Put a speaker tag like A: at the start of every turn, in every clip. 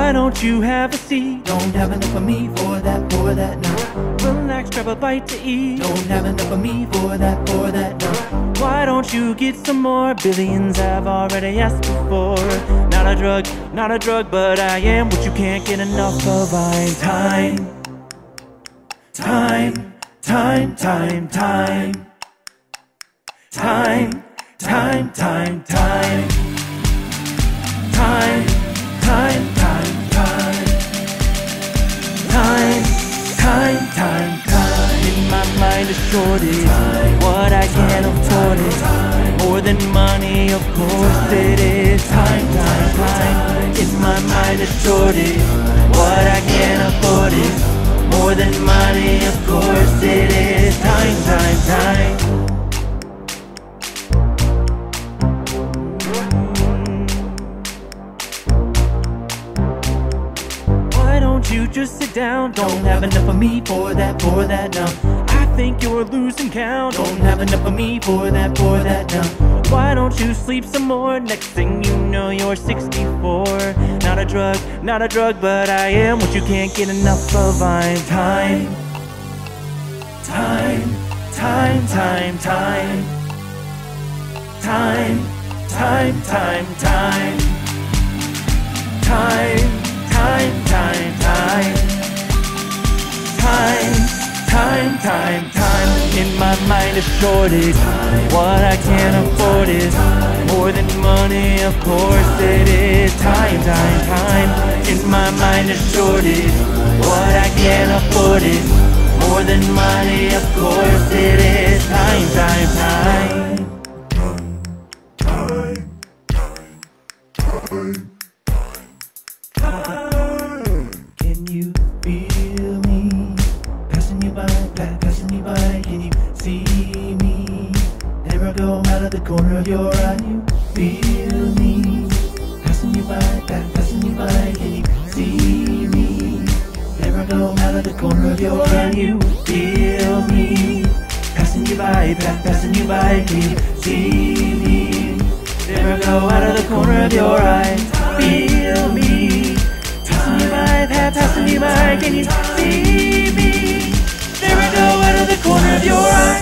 A: Why don't you have a seat?
B: Don't have enough of me for that, no.
A: Relax, grab a bite to eat.
B: Don't have enough of me for that, no.
A: Why don't you get some more? Billions have already asked before. Not a drug, but I am what you can't get enough of. I'm time. Time, time, time, time. Time, time, time, time. Time, time, time, time. Time, time, time, time. In my mind a shortage, what I can't afford it. More than money, of course it is. Time, time, time. In my mind a shortage, what I can't afford it. More than money, of course it is. Time, time, time. You just sit down.
B: Don't have enough of me for that, no.
A: I think you're losing count.
B: Don't have enough of me for that, no.
A: Why don't you sleep some more? Next thing you know you're 64. Not a drug, but I am what you can't get enough of. I'm time. Time, time, time, time. Time, time, time, time. Time, time, time, time. Time, time, time, time. In my mind a shortage, what I can't afford is more than money, of course it is. Time, time, time. In my mind a shortage, what I can't afford is more than money, of course it is. Time, time, time.
B: Can you feel me? Passing you by, passing me by. Can you see me? Never go out of the corner of your eye. Can you feel me? Passing you by, passing you by. Can you see me? Never go out of the corner of your eye. Can you feel me? Passing you by, passing you by. Can you see me? Never go out of the corner of your eye. Feel me. Passing you by, passing you by. Can you see me? Never go out of the corner of your eye.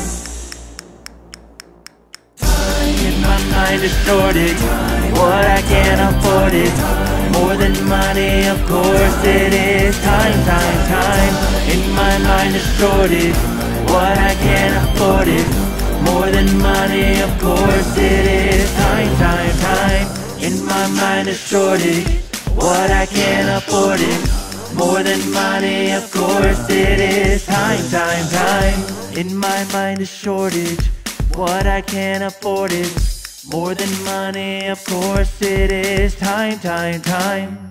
A: In my mind a shortage, what I can't afford is more than money, of course it is. Time, time, time. In my mind a shortage, what I can't afford is more than money, of course it is. Time, time, time. In my mind a shortage, what I can't afford is more than money, of course it is. Time, time, time. In my mind a shortage, what I can't afford is more than money, of course it is. Time, time, time.